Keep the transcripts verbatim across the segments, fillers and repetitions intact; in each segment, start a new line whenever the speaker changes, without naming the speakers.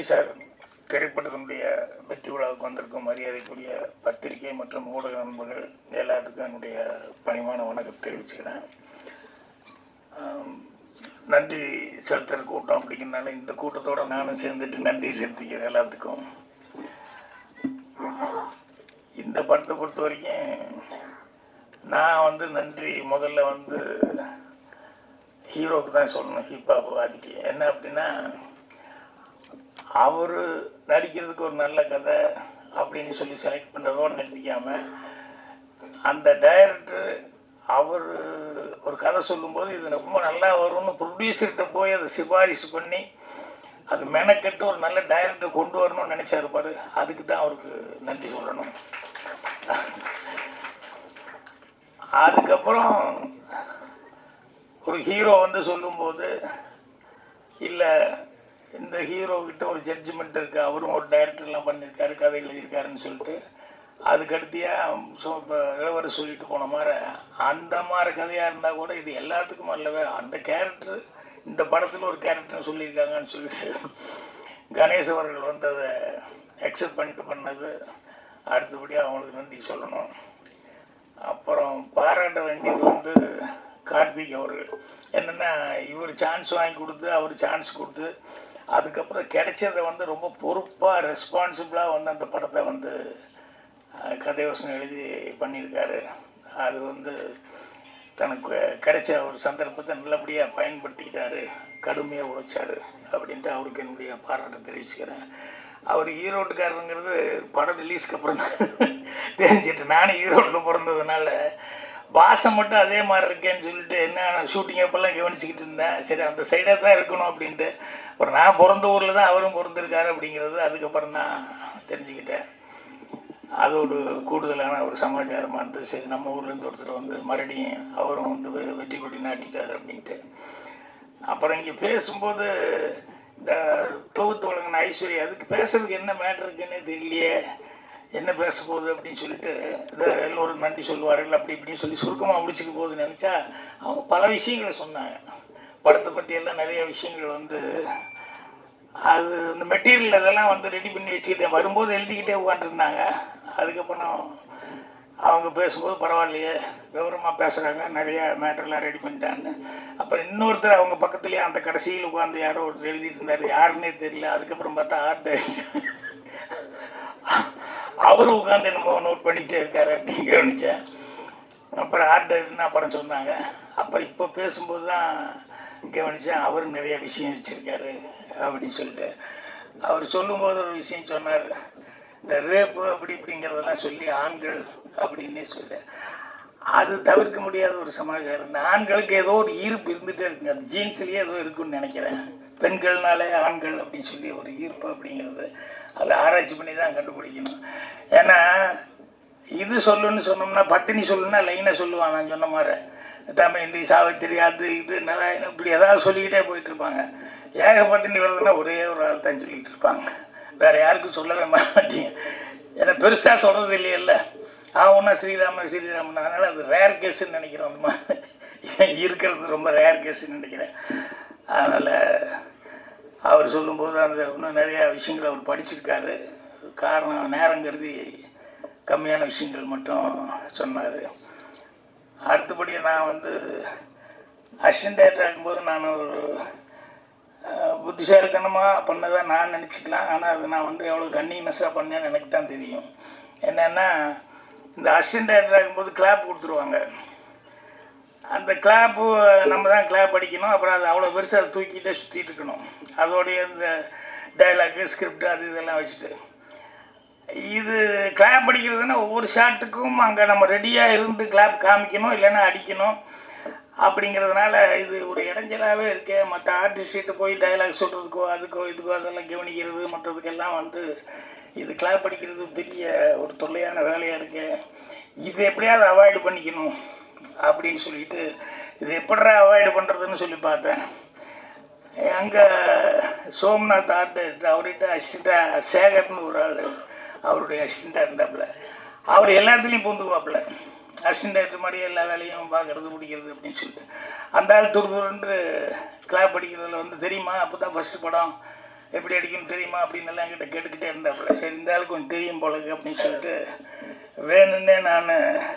Sir திரைப்படத்தினுடைய வெற்றி விழாவுக்கு வந்திருக்கும் மரியாதைக்குரிய பத்திரிகை மற்றும் ஊடக நண்பர்கள் எல்லாத்துக்கும் என்னுடைய பணிவான வணக்கம் தெரிவிச்சுக்கிறேன். நன்றி செலுத்துகிற கூட்டம் அப்படிங்கிறனால இந்த கூட்டத்தோடு நானும் சேர்ந்துட்டு நன்றி செலுத்திக்கிறேன் எல்லாத்துக்கும். இந்த படத்தை பொறுத்த வரைக்கும் நான் வந்து நன்றி முதல்ல வந்து ஹீரோவுக்கு தான் சொல்லணும், ஹிப்ஹாப் வாதிக்கு. என்ன அப்படின்னா, அவர் நடிக்கிறதுக்கு ஒரு நல்ல கதை அப்படின்னு சொல்லி செலக்ட் பண்ணுறதோடு நிறுத்திக்காமல், அந்த டைரக்டர் அவர் ஒரு கதை சொல்லும்போது இது ரொம்ப நல்லா வரும்னு ப்ரொடியூசர்கிட்ட போய் அதை சிபாரிசு பண்ணி அது மெனக்கெட்டு ஒரு நல்ல டைரக்டர் கொண்டு வரணும்னு நினச்சாருப்பார். அதுக்கு தான் அவருக்கு நன்றி சொல்லணும். அதுக்கப்புறம் ஒரு ஹீரோ வந்து சொல்லும்போது, இல்லை இந்த ஹீரோக்கிட்ட ஒரு ஜட்ஜ்மெண்ட் இருக்குது, அவரும் ஒரு டைரக்டர்லாம் பண்ணியிருக்காரு, கதை எழுதியிருக்காருன்னு சொல்லிட்டு அதுக்கடுத்தியாக ஸோ இப்போ இளவரசு சொல்லிட்டு போன மாதிரி அந்த மாதிரி கதையாக இருந்தால் கூட இது எல்லாத்துக்கும் அல்லவே அந்த கேரக்டர் இந்த படத்தில் ஒரு கேரக்டர்னு சொல்லியிருக்காங்கன்னு சொல்லிட்டு கணேஷ் அவர்கள் வந்து அதை அக்செப்ட் பண்ணிட்டு பண்ணது அடுத்தபடியாக அவங்களுக்கு நன்றி சொல்லணும். அப்புறம் பாராட்ட வேண்டியது வந்து கார்த்திக் அவர்கள். என்னென்னா, இவர் சான்ஸ் வாங்கி கொடுத்து அவர் சான்ஸ் கொடுத்து அதுக்கப்புறம் கிடைச்சதை வந்து ரொம்ப பொறுப்பாக ரெஸ்பான்சிபிளாக வந்து அந்த படத்தை வந்து கதைவசனம் எழுதி பண்ணியிருக்காரு. அது வந்து தனக்கு கிடைச்ச ஒரு சந்தர்ப்பத்தை நல்லபடியாக பயன்படுத்திக்கிட்டாரு, கடுமையாக உழைச்சார் அப்படின்ட்டு அவருக்கு என்னுடைய பாராட்டை தெரிவிச்சுக்கிறேன். அவர் ஈரோட்டுக்காரருங்கிறது படம் ரிலீஸ்க்கு அப்புறம் தான் தெரிஞ்சிட்டு, நானும் ஈரோட்டில் பிறந்ததுனால வாசம் மட்டும் அதே மாதிரி இருக்கேன்னு சொல்லிட்டு என்ன ஷூட்டிங் அப்பெல்லாம் கவனிச்சிக்கிட்டு இருந்தேன். சரி, அந்த சைடாக தான் இருக்கணும் அப்படின்ட்டு. அப்புறம் நான் பிறந்த ஊரில் தான் அவரும் பிறந்திருக்காரு அப்படிங்கிறது அதுக்கப்புறம் தான் தெரிஞ்சுக்கிட்டேன். அது ஒரு கூடுதலான ஒரு சமாச்சாரமாக இருந்தது. சரி, நம்ம ஊர்லேருந்து ஒருத்தர் வந்து மறுபடியும் அவரும் வந்து வெற்றி கொடி நாட்டிட்டார் அப்படின்ட்டு. அப்புறம் இங்கே பேசும்போது இந்த தொகுத்து வழங்கின ஐஸ்வர்யா, அதுக்கு பேசுறதுக்கு என்ன மேட்ரு இருக்குன்னே தெரியலையே, என்ன பேச போகுது அப்படின்னு சொல்லிட்டு இதை எல்லோரும் நன்றி சொல்லுவார்கள் அப்படி இப்படின்னு சொல்லி சுருக்கமாக முடிச்சுக்க போகுதுன்னு நினச்சா அவங்க பல விஷயங்களை சொன்னாங்க. படத்தை பற்றியெல்லாம் நிறைய விஷயங்கள் வந்து அது இந்த மெட்டீரியல் அதெல்லாம் வந்து ரெடி பண்ணி வச்சுக்கிட்டேன், வரும்போது எழுதிக்கிட்டே உட்காந்துருந்தாங்க. அதுக்கப்புறம் அவங்க பேசும்போது பரவாயில்லையே விவரமாக பேசுகிறாங்க, நிறைய மேட்டர்லாம் ரெடி பண்ணிட்டான்னு. அப்புறம் இன்னொருத்தர் அவங்க பக்கத்துலேயே அந்த கடைசியில் உட்காந்து யாரோ ஒருத்தர் எழுதிட்டு இருந்தார், யாருன்னே தெரியல. அதுக்கப்புறம் பார்த்தா ஆர்ட் அவரும் உட்காந்து என்னமோ நோட் பண்ணிகிட்டே இருக்காரு அப்படின்னு கவனித்தேன். அப்புறம் ஆர்ட் டைரக்டர்னு அப்புறம் சொன்னாங்க. அப்புறம் இப்போ பேசும்போது தான் கவனித்தேன், அவரும் நிறைய விஷயம் வச்சுருக்காரு அப்படின்னு சொல்லிட்டு. அவர் சொல்லும்போது ஒரு விஷயம் சொன்னார், இந்த ரேப்பு அப்படி இப்படிங்கிறதெல்லாம் சொல்லி ஆண்கள் அப்படின்னே சொல்லி அது தவிர்க்க முடியாத ஒரு சமாச்சாரம். இந்த ஆண்களுக்கு ஏதோ ஒரு ஈர்ப்பு இருந்துகிட்டே இருக்குங்க, அந்த ஜீன்ஸ்லேயே ஏதோ இருக்குன்னு நினைக்கிறேன். பெண்கள்னாலே ஆண்கள் அப்படின்னு சொல்லி ஒரு ஈர்ப்பு அப்படிங்கிறது அதை ஆராய்ச்சி பண்ணி தான் கண்டுபிடிக்கணும். ஏன்னா இது சொல்லுன்னு சொன்னோம்னா, பத்தினி சொல்லுன்னா லைனாக சொல்லுவாங்க. நான் சொன்ன மாதிரி தமிழ்ந்தி சாவித்திரி அது இது நல்லா இப்படி ஏதாவது சொல்லிக்கிட்டே போயிட்டுருப்பாங்க. ஏகப்பத்தினி வருதுன்னா ஒரே ஒரு ஆள் தான் சொல்லிகிட்டு இருப்பாங்க, வேறு யாருக்கும் சொல்லவே மாட்டீங்க. ஏன்னா பெருசாக சொல்கிறது இல்லையில்ல, ஆகுன்னா ஸ்ரீராமன் ஸ்ரீராமன். அதனால் அது ரேர் கேஸுன்னு நினைக்கிறேன். அந்த மாதிரி இருக்கிறது ரொம்ப ரேர் கேஸுன்னு நினைக்கிறேன். அதனால் அவர் சொல்லும்போது அந்த இன்னும் நிறையா விஷயங்கள் அவர் படிச்சிருக்காரு. காரணம் நேரம் கருதி கம்மியான விஷயங்கள் மட்டும் சொன்னார். அடுத்தபடியாக நான் வந்து அசிஸ்டன்ட் டைரக்டர் ஆகும்போது நான் ஒரு புத்திசாலித்தனமாக பண்ணதான் நான் நினச்சிக்கலாம். ஆனால் அது நான் வந்து எவ்வளோ கன்னினஸாக பண்ணேன்னு எனக்கு தான் தெரியும். என்னென்னா, இந்த அசிஸ்டன்ட் டைரக்டர் ஆகும்போது கிளாப் கொடுத்துருவாங்க. அந்த கிளாப்பு நம்ம தான் கிளாப் அடிக்கணும். அப்புறம் அது அவ்வளோ பெருசாக அதை தூக்கிட்டே சுற்றிட்டு இருக்கணும். அதோடைய இந்த டைலாக்கு ஸ்கிரிப்ட் அது இதெல்லாம் வச்சுட்டு இது கிளாப் அடிக்கிறதுனா ஒவ்வொரு ஷாட்டுக்கும் அங்கே நம்ம ரெடியாக இருந்து கிளாப் காமிக்கணும், இல்லைன்னா அடிக்கணும். அப்படிங்கிறதுனால இது ஒரு இடைஞ்சலாகவே இருக்கே. மற்ற ஆர்டிஸ்ட்டு போய் டைலாக் சொல்கிறதுக்கோ அதுக்கோ இதுக்கோ அதெல்லாம் கவனிக்கிறது மற்றதுக்கெல்லாம் வந்து இது கிளாப் அடிக்கிறது பெரிய ஒரு தொல்லையான வேலையாக இருக்கு. இது எப்படியாவது அவாய்டு பண்ணிக்கணும் அப்படின்னு சொல்லிட்டு இது எப்படா அவாய்டு பண்ணுறதுன்னு சொல்லி பார்த்தேன். அங்கே சோம்நாத் ஆர்ட் டைரக்டர், அவர்கிட்ட அசிஸ்டண்ட்டாக சேகர்னு ஒரு ஆள் அவருடைய அசிஸ்டண்ட்டாக இருந்தாப்புல. அவர் எல்லாத்துலேயும் பூந்துக்குவாப்புல, அசிஸ்டன்ட் டைரக்டர் மாதிரி எல்லா வேலையும் பார்க்குறது பிடிக்கிறது அப்படின்னு சொல்லிட்டு. அந்த ஆள் துரு துருன்று கிளாப் அடிக்கிறதுல வந்து தெரியுமா, அப்போ தான் ஃபஸ்ட்டு படம் எப்படி அடிக்கணும் தெரியுமா அப்படின்னு எல்லாம் என்கிட்ட கேட்டுக்கிட்டே இருந்தாப்புல. சரி இந்த ஆள் கொஞ்சம் தெரியும் போலக்கு அப்படின்னு சொல்லிட்டு வேணுன்னே நான்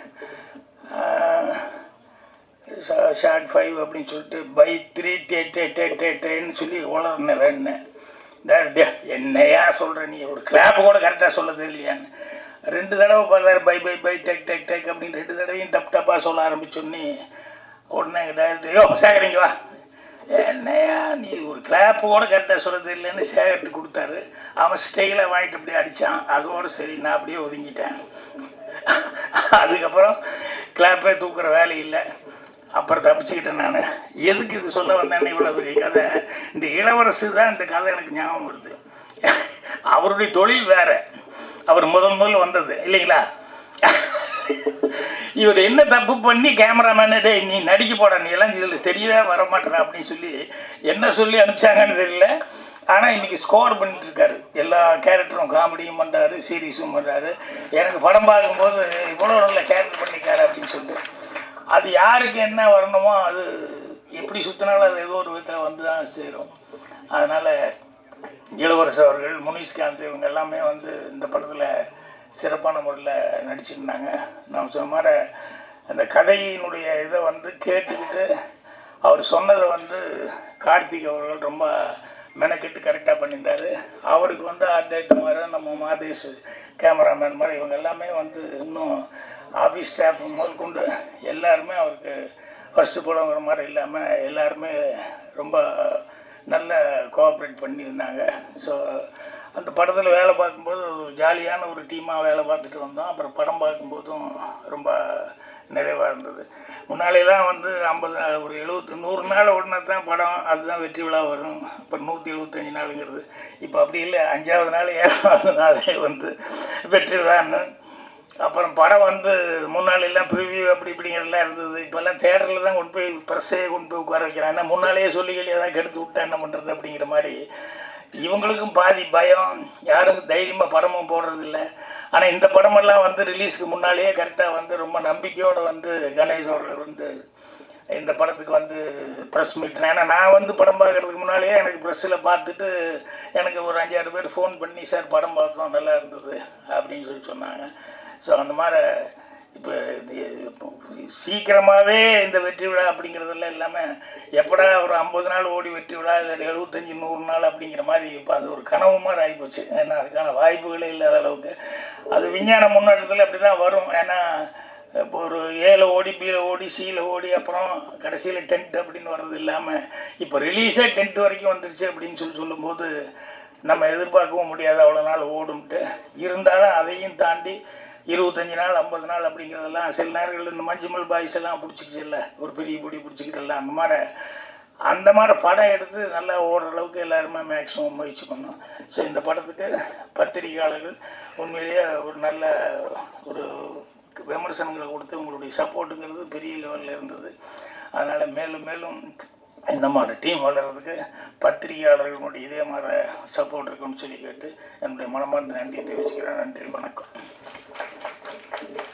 ஷார்ட் ஃபைவ் அப்படின்னு சொல்லிட்டு பை த்ரீ டே டே டே டே டேன்னு சொல்லி உளர்னேன் வேணுன்னேன். டே என்னையா சொல்கிற நீ ஒரு கிளாப்பு கூட கரெக்டாக சொல்லது இல்லையான்னு ரெண்டு தடவை பார்த்தாரு. பை பை பை டெக் டெக் டெக் அப்படின்னு ரெண்டு தடவையும் தப்பு தப்பாக சொல்ல ஆரம்பிச்சோன்னே உடனே டேரக்டர் யோ சேகரிங்க வா, என்னையா நீ ஒரு கிளாப்பு கூட கரெக்டாக சொல்கிறது இல்லைன்னு சேகர்ட்டு கொடுத்தாரு. அவன் ஸ்டைலாக வாங்கிட்டு அப்படியே அடித்தான். அதோடு சரி நான் அப்படியே ஒதுங்கிட்டேன். அதுக்கப்புறம் கிளாப்பே தூக்குற வேலை இல்லை. அப்புறம் தப்பிச்சுக்கிட்டேன் நான். எதுக்கு இது சொல்ல வந்தேன்னு இவ்வளோ பெரிய கதை. இந்த இளவரசு தான் இந்த கதை எனக்கு ஞாபகம் வருது. அவருடைய தொழில் வேறு, அவர் முதல் முதல் வந்தது இல்லைங்களா. இவர் என்ன தப்பு பண்ணி கேமராமேனே நீ நடிக்க போட நீ எல்லாம் இதில் சரியாக வரமாட்டேற அப்படின்னு சொல்லி என்ன சொல்லி அனுப்பிச்சாங்கன்னு தெரியல. ஆனால் இன்றைக்கி ஸ்கோர் பண்ணிட்டுருக்காரு. எல்லா கேரக்டரும் காமெடியும் பண்ணுறாரு, சீரியஸும் பண்ணுறாரு. எனக்கு படம் பார்க்கும்போது இவ்வளோ நல்ல கேரக்டர் பண்ணிக்காரு அப்படின்னு சொல்லிட்டு அது யாருக்கு என்ன வரணுமோ அது எப்படி சுற்றினாலும் அது ஏதோ ஒரு விதத்தில் வந்து தான் சேரும். அதனால் இளவரசு அவர்கள், முனிஷ்காந்த் இவங்க எல்லாமே வந்து இந்த படத்தில் சிறப்பான முறையில் நடிச்சிருந்தாங்க. நான் சொன்ன மாதிரி அந்த கதையினுடைய இதை வந்து கேட்டுக்கிட்டு அவர் சொன்னதை வந்து கார்த்திக் அவர்கள் ரொம்ப மெனக்கெட்டு கரெக்டாக பண்ணியிருந்தார். அவருக்கு வந்து ஆர்டேட் மாதிரி நம்ம மாதேஷ் கேமராமேன் மாதிரி இவங்க எல்லாமே வந்து இன்னும் ஆஃபீஸ் ஸ்டாஃப் முதல் கொண்டு எல்லாருமே அவருக்கு ஃபஸ்ட்டு படங்கிற மாதிரி இல்லாமல் எல்லாருமே ரொம்ப நல்ல கோஆப்ரேட் பண்ணியிருந்தாங்க. ஸோ அந்த படத்தில் வேலை பார்க்கும்போது ஜாலியான ஒரு டீமாக வேலை பார்த்துட்டு வந்தோம். அப்புறம் படம் பார்க்கும்போதும் ரொம்ப நிறைவாக இருந்தது. முன்னாடியெல்லாம் வந்து ஐம்பது ஒரு எழுபத்தி நூறு நாள் உடனே தான் படம் அதுதான் வெற்றி விழா வரும். இப்போ நூற்றி எழுபத்தஞ்சி நாளுங்கிறது இப்போ அப்படி இல்லை. அஞ்சாவது நாள் ஏழாவது நாளே வந்து வெற்றி விழான்னு. அப்புறம் படம் வந்து முன்னாலெல்லாம் ப்ரிவியூ அப்படி இப்படிங்கிறதுலாம் இருந்தது. இப்போல்லாம் தேட்டரில் தான் கொண்டு போய் ப்ரெஸ்ஸே கொண்டு போய் உட்கார வைக்கிறான். ஏன்னா முன்னாலேயே சொல்லிகளே தான் கெடுத்து விட்டா என்ன பண்ணுறது அப்படிங்கிற மாதிரி இவங்களுக்கும் பாதி பயம். யாரும் தைரியமாக படமும் போடுறதில்ல. ஆனால் இந்த படமெல்லாம் வந்து ரிலீஸ்க்கு முன்னாலேயே கரெக்டாக வந்து ரொம்ப நம்பிக்கையோடு வந்து கணேஷ் அவர்கள் வந்து இந்த படத்துக்கு வந்து ப்ரெஸ் மீட். ஏன்னா நான் வந்து படம் பார்க்குறதுக்கு முன்னாலேயே எனக்கு ப்ரெஸ்ஸில் பார்த்துட்டு எனக்கு ஒரு அஞ்சாறு பேர் ஃபோன் பண்ணி சார் படம் பார்த்தோம் நல்லா இருந்தது அப்படின்னு சொல்லி சொன்னாங்க. ஸோ அந்த மாதிரி இப்போ சீக்கிரமாகவே இந்த வெற்றி விழா அப்படிங்கிறதெல்லாம் இல்லாமல் எப்படா ஒரு ஐம்பது நாள் ஓடி வெற்றி விழா இல்லை எழுபத்தஞ்சி நூறு நாள் அப்படிங்கிற மாதிரி இப்போ அது ஒரு கனவு மாதிரி ஆகிப்போச்சு. ஏன்னா அதுக்கான வாய்ப்புகளே இல்லாத அளவுக்கு அது விஞ்ஞான முன்னேற்றத்தில் அப்படி தான் வரும். ஏன்னா இப்போ ஒரு ஏல ஓடி பியில் ஓடி சியில் ஓடி அப்புறம் கடைசியில் டென்ட் அப்படின்னு வர்றது இல்லாமல் இப்போ ரிலீஸே டென்ட் வரைக்கும் வந்துருச்சு அப்படின்னு சொல்லி சொல்லும்போது நம்ம எதிர்பார்க்கவும் முடியாது அவ்வளோ நாள் ஓடும்ட்டு. இருந்தாலும் அதையும் தாண்டி இருபத்தஞ்சி நாள் ஐம்பது நாள் அப்படிங்கிறதெல்லாம் சில நேரங்கள் இந்த மஞ்சுமல் பாய்ஸ் எல்லாம் பிடிச்சிக்கிச்சு இல்லை, ஒரு பெரிய பிடி பிடிச்சிக்கிட்டல அந்த மாதிரி அந்த மாதிரி படம் எடுத்து நல்லா ஓடுற அளவுக்கு எல்லாருமே மேக்ஸிமம் முயற்சி பண்ணோம். ஸோ இந்த படத்துக்கு பத்திரிகையாளர்கள் உண்மையிலேயே ஒரு நல்ல ஒரு விமர்சனங்களை கொடுத்து உங்களுடைய சப்போர்ட்டுங்கிறது பெரிய லெவலில் இருந்தது. அதனால் மேலும் மேலும் இந்த மாதிரி டீம் வளர்கிறதுக்கு பத்திரிகையாளர்களுடைய இதே மாதிரி சப்போர்ட் இருக்குன்னு சொல்லி கேட்டு என்னுடைய மனமார்ந்த நன்றியை தெரிவிச்சுக்கிறேன். நன்றி, வணக்கம்.